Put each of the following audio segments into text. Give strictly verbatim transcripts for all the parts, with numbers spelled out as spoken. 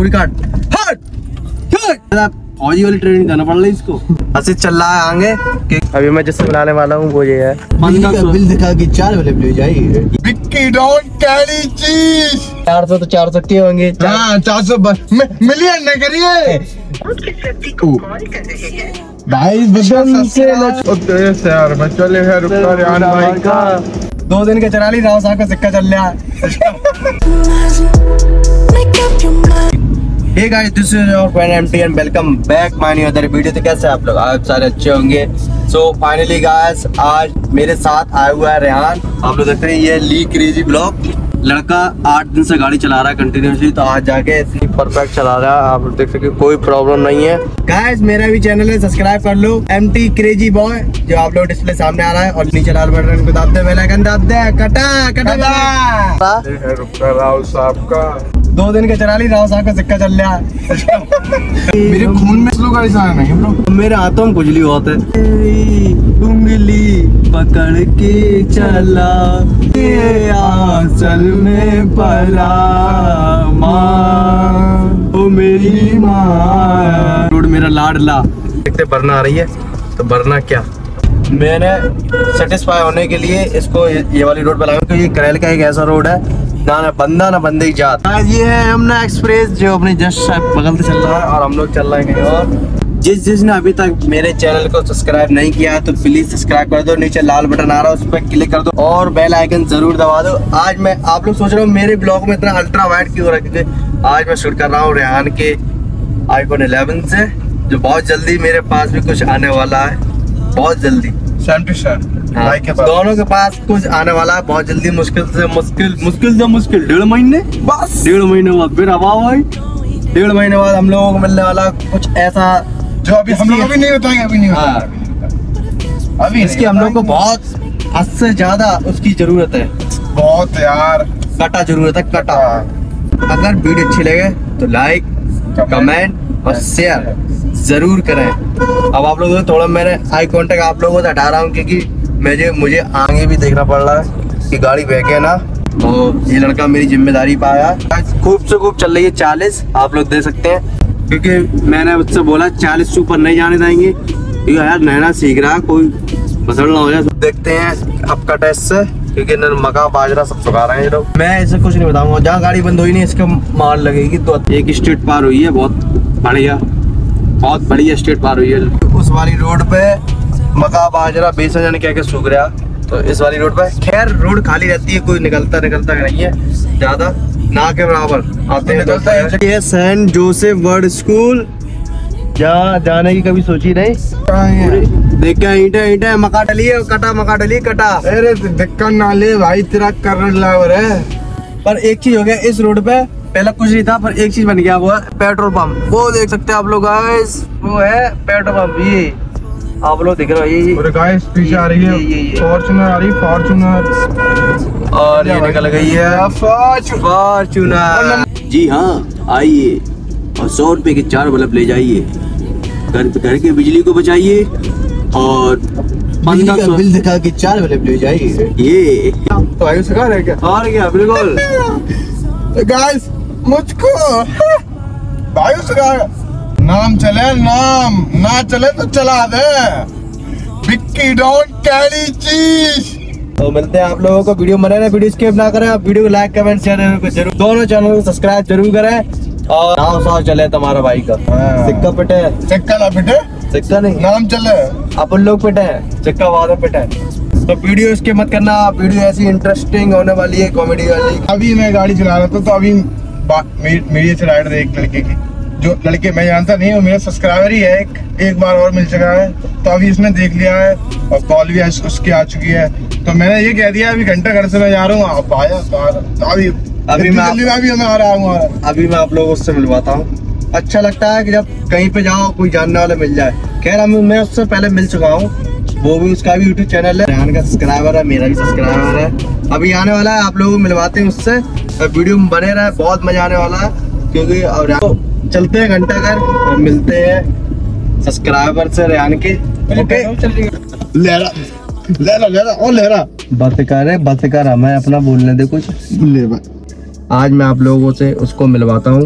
पूरी काट फौजी वाली ट्रेनिंग करना पड़ रही इसको। ऐसे चल रहा है आगे कि अभी मैं जिससे मिलाने वाला हूँ वो ये है बिल दिखा के चार वाले ले जाइए। विक्की डोंट कैरी चीज। चार सौ तो चार सौ के होंगे। हाँ चार सौ मिलियन न करिए भाई से यार मैं चले है रुका रियान भाई का दो दिन के चला ली राव साहब का सिक्का चल रहा है। Hey guys, this is your friend M T and welcome back my new other video। तो कैसे आप लोग? आप सारे अच्छे होंगे। So finally guys, आज मेरे साथ आया हुआ है रेहान। आप लोग देखते हैं ये ली क्रेजी ब्लॉग। लड़का आठ दिन से गाड़ी चला रहा है कंटिन्यूसली, तो आज जाके इतनी परफेक्ट चला रहा है। आप लोग देख सकते कोई प्रॉब्लम नहीं है। गाइस मेरा भी चैनल है, सब्सक्राइब कर लो एम टी क्रेजी बॉय, जो आप लोग डिस्प्ले सामने आ रहा है। और नीचे लाल बटन को दाब दे, बेल आइकन दाब दे। कटा कटा राव साहब का दो दिन के चला ली राव साहब का सिक्का चल रहा है। मेरे खून में स्लो गाड़ी चलाना नहीं ब्रो, मेरे हाथों में खुजली बहुत है। उंगली पकड़ के चला ये आंचल में पला माँ ओ मेरी माँ। रोड मेरा लाडला। देखते बरना आ रही है तो बरना क्या, मैंने सेटिस्फाई होने के लिए इसको ये वाली रोड पर लगाया क्योंकि ये करेल का एक ऐसा रोड है ना ना बंदा ना बंदे जात। ये है यमुना एक्सप्रेस जो अपनी जस्ट बगल से चल रहा है और हम लोग चल रहे हैं कहीं और। जिस जिसने अभी तक मेरे चैनल को सब्सक्राइब नहीं किया तो प्लीज सब्सक्राइब कर दो। नीचे लाल बटन आ रहा है उस पर क्लिक कर दो और बेल आइकन जरूर दबा दो। आज मैं आप लोग सोच रहे हो मेरे ब्लॉग में इतना अल्ट्रा वाइड क्यों हो रहा है, क्योंकि आज मैं शूट कर रहा हूँ रेहान के आईफोन इलेवन से, जो बहुत जल्दी मेरे पास भी कुछ आने वाला है। बहुत जल्दी हाँ, के पास। दोनों के पास कुछ आने वाला है बहुत जल्दी। मुश्किल से मुश्किल मुश्किल से मुश्किल डेढ़ महीने बस डेढ़ महीने बाद फिर अब भाई डेढ़ महीने बाद हम लोगों को मिलने वाला कुछ ऐसा जो अभी हम लोग अभी नहीं बताएंगे। अभी नहीं हाँ। अभी इसकी हम लोग को बहुत हद से ज्यादा उसकी जरूरत है, बहुत यार कटा जरूरत है कटा। अगर वीडियो अच्छी लगे तो लाइक कमेंट और शेयर जरूर करें। अब आप लोगों को थोड़ा मैंने आई कांटेक्ट आप लोगों से हटा रहा हूँ क्योंकि मुझे मुझे आगे भी देखना पड़ रहा है कि गाड़ी बहके ना। तो ये लड़का मेरी जिम्मेदारी पाया। खूब से खूब चल रही है चालीस, आप लोग दे सकते हैं क्योंकि मैंने उससे बोला चालीस से ऊपर नहीं जाने देंगे क्योंकि यार नैना सीख रहा है कोई मसल ना हो जाए। देखते हैं आपका टेस्ट से क्योंकि मका बाजरा सब सुखा रहे हैं लोग। मैं इसे कुछ नहीं बताऊंगा, जहाँ गाड़ी बंद हुई नहीं इसका मार लगेगी। तो एक स्ट्रीट पार हुई है बहुत बढ़िया, बहुत बढ़िया स्ट्रीट पार हुई है। उस वाली रोड पे मका बाजरा बेसन जाने क्या क्या सूख रहा, तो इस वाली रोड पे खैर रोड खाली रहती है, कोई निकलता निकलता नहीं है ज्यादा, ना के बराबर आते हैं। ये सेंट जोसेफ वर्ड स्कूल जहाँ जाने की कभी सोची नहीं। देख क्या ईंटे ईंटे मका डली है, कटा मका डली कटा। अरे दिक्कत ना ले भाई, तेरा करंट लावर है। पर एक चीज हो गया इस रोड पे, पहले कुछ नहीं था पर एक चीज बन गया, वो है पेट्रोल पंप। वो देख सकते हैं आप लोग गाइस, वो है पेट्रोल पंप। ये आप लोग दिख रहे हो, ये गाइस पीछे आ रही है फॉर्च्यूनर आ रही फॉर्च्यूनर और ये निकल गई है फॉर्च्यूनर। जी हाँ आइए और सौ रुपए के चार बल्ब ले जाइए, घर घर के बिजली को बचाइए और पंद्रह सौ बिल दिखा के चार बल्ब ले जाइए। ये तो आयु सिखा रहे क्या और क्या बिल्कुल गाइस मुझको वायु सिखा। नाम चले नाम ना चले तो चला दे। विक्की डोंट कैरी चीज। तो मिलते हैं आप लोगों को वीडियो बने रहे, वीडियो स्किप ना करें, आप वीडियो को लाइक कमेंट शेयर जरूर, दोनों चैनल को सब्सक्राइब जरूर करें। और नाम साथ चले तुम्हारा भाई का सिक्का पिटे, सिक्का ना पिटे, सिक्का नहीं नाम चले अपन लोग पिटे, सिक्का बाद में पिटे। तो वीडियो स्किप मत करना, वीडियो ऐसी इंटरेस्टिंग होने वाली है, कॉमेडी वाली। अभी मैं गाड़ी चला रहा था तो अभी मेरी से राइड एक लड़के की, जो लड़के मैं जानता नहीं हूँ, मेरा सब्सक्राइबर ही है, एक एक बार और मिल चुका है। तो अभी इसने देख लिया है और कॉल भी उसकी आ चुकी है। तो मैंने ये कह दिया अभी घंटा घर से मैं जा रहा हूँ, आप आया तो अभी अभी मैं अभी मैं आ रहा हूँ। अभी मैं आप लोगों से मिलवाता हूँ। अच्छा लगता है कि जब कहीं पे जाओ कोई जानने वाला मिल जाए। खैर मैं उससे पहले मिल चुका हूँ, वो भी उसका भी यूट्यूब चैनल है, रेहान का सब्सक्राइबर है, मेरा भी सब्सक्राइबर है। अभी आने वाला है, आप लोगों को मिलवाते हैं उससे। वीडियो में बने रहे, बहुत मजा आने वाला है क्योंकि अब चलते हैं घंटा घर और मिलते हैं सब्सक्राइबर से रेहान के। ओके लहरा लहरा लहरा और लहरा बात कर रहे बात कर, हमें अपना बोलने दे कुछ ले। आज मैं आप लोगों से उसको मिलवाता हूँ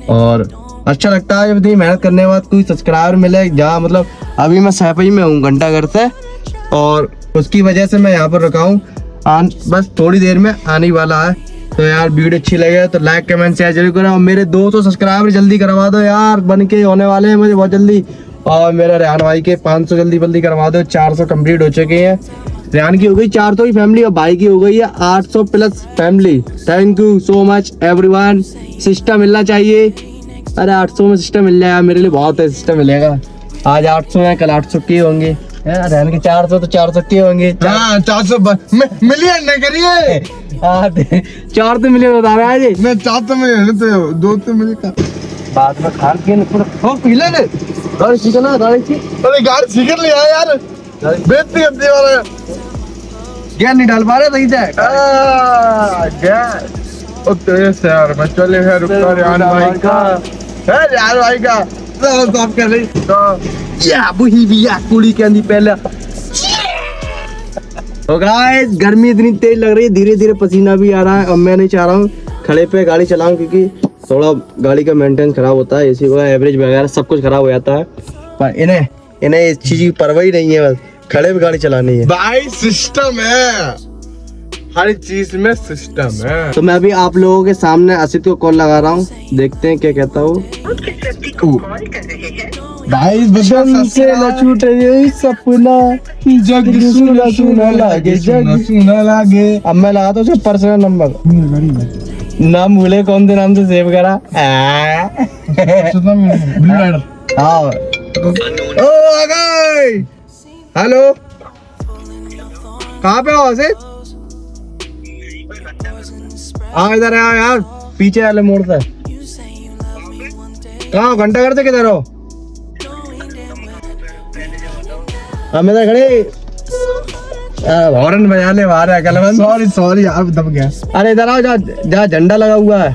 और अच्छा लगता है जब इतनी मेहनत करने के बाद कोई सब्सक्राइबर मिले। जहाँ मतलब अभी मैं सैफई में हूँ घंटा घर से, और उसकी वजह से मैं यहाँ पर रुका हूँ। बस थोड़ी देर में आने वाला है। तो यार वीडियो अच्छी लगे तो लाइक कमेंट शेयर जरूर करो। और मेरे दो सौ सब्सक्राइबर जल्दी करवा दो यार, बन के होने वाले हैं मुझे बहुत जल्दी। और मेरे रेहान भाई के पाँच सौ जल्दी जल्दी करवा दो। चार सौ कंप्लीट हो चुके हैं। रेहान की हो गई चार सौ की फैमिली, और भाई की हो गई है आठ सौ plus family. Thank you so much everyone. System मिलना चाहिए। अरे आठ सौ में सिस्टम मिल जाएगा मेरे लिए बहुत है। सिस्टम मिलेगा। आज आठ सौ है, कल आठ सौ के होंगे। रेहान के चार सौ तो चार सौ के होंगे। चार सौ मिलियन नहीं करिए। चार तो मिलियन बता रहा है जी। मैं चार तो मिलियन तो दो तो मिलियन बाद में खान के हो पीले ने गाड़ी सीखना गाड़ी सी। अरे गाड़ी सीख लिया यार, बेचती अपने वाला गैस नहीं डाल पा रहे सही से। गैस ओ तेरे से यार मैं चले है रुक कर यार भाई का है यार भाई का सब साफ कर ले तो या वही भी या कुड़ी के अंदर पहले। तो गाइस गर्मी इतनी तेज लग रही है, धीरे धीरे पसीना भी आ रहा है। और मैं नहीं चाह रहा हूँ खड़े पे गाड़ी चलाऊं, क्योंकि थोड़ा गाड़ी का मेंटेनेंस खराब होता है। एसी वगैरह एवरेज वगैरह सब कुछ खराब हो जाता है। पर इन्हें इन्हें इस चीज की परवाह ही नहीं है, बस खड़े पे गाड़ी चलानी है। भाई सिस्टम है, हर चीज में सिस्टम है। तो मैं अभी आप लोगों के सामने असित को कॉल लगा रहा हूँ, देखते हैं क्या कहता हूँ। भाई बदन से न छूटे सपना, जग सुना सुना लागे, जग सुना लागे। अब मैं लगा तो उसका पर्सनल नंबर, नाम भूले कौन से नाम से सेव करा। हाँ ओ आ गए। हेलो कहाँ पे हो असित? हाँ इधर आओ यार, पीछे वाले मोड़ से। कहाँ घंटा घर से किधर हो? हम इधर खड़े हॉर्न बजाने वाला है कलवन। सॉरी सॉरी आप दब गया। अरे इधर आओ, जहाँ जहाँ झंडा लगा हुआ है।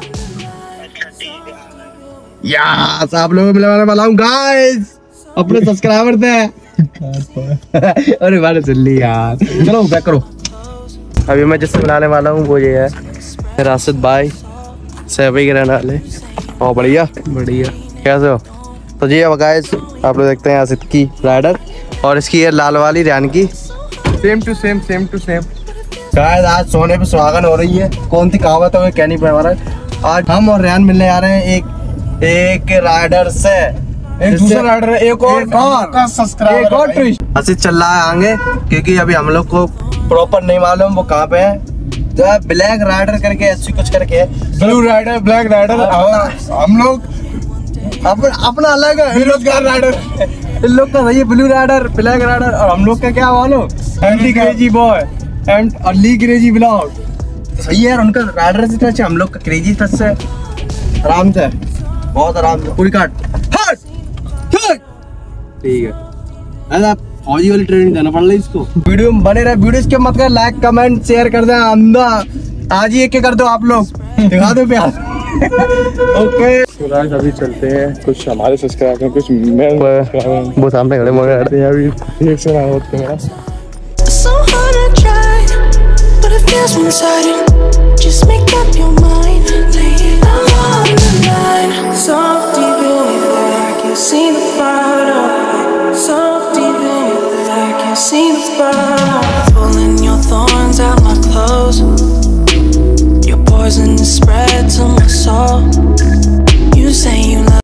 यार आप लोगों को मिलवाने वाला हूँ गाइस, अपने सब्सक्राइबर थे। अरे बारे सुन ली यार, चलो बैक करो। अभी मैं जिससे मिलाने वाला हूँ वो ये है राशिद भाई, सैफई के रहने वाले। और बढ़िया बढ़िया कैसे हो? तो जी अब गाइस आप लोग देखते हैं राशिद की राइडर, और इसकी है लाल वाली रेहान की। Same to same same to same. Guys आज सोने पे सुहागन हो रही है। कौन सी कहावत है वो कह नहीं पा रहा है। आज हम और रेहान मिलने आ रहे हैं एक एक राइडर से, एक दूसरा राइडर, एक और एक और सब्सक्राइबर, एक और ट्विस्ट। असित चल रहा है आगे, क्योंकि अभी हम लोग को प्रॉपर नहीं मालूम वो कहाँ पे है। ब्लैक राइडर करके ऐसी कुछ करके, ब्लू राइडर, ब्लैक राइडर, हम लोग अपन अपना अलग है। बेरोजगार राइडर। इन लोग का सही है ब्लू राइडर, ब्लैक राइडर, और हम लोग का क्या मालूम anti crazy boy and early crazy blog. सही है यार, उनका राइडर से टच है, हम लोग का क्रेजी टच से। आराम से, बहुत आराम से पूरी काट। ठीक है, ऐसा फौजी वाली ट्रेनिंग देना पड़ रही इसको। वीडियो में बने रहे, वीडियो के मत कर लाइक कमेंट शेयर कर दे। अंधा आज ही एक के कर दो आप लोग, दिखा दो प्यार। ओके तो गाइस अभी चलते हैं, कुछ हमारे सब्सक्राइबर कुछ मैं वो सामने खड़े मगर करते हैं अभी। एक से ना होते हैं। So hard to try, but it feels one-sided. Just make up your mind, lay it all on the line.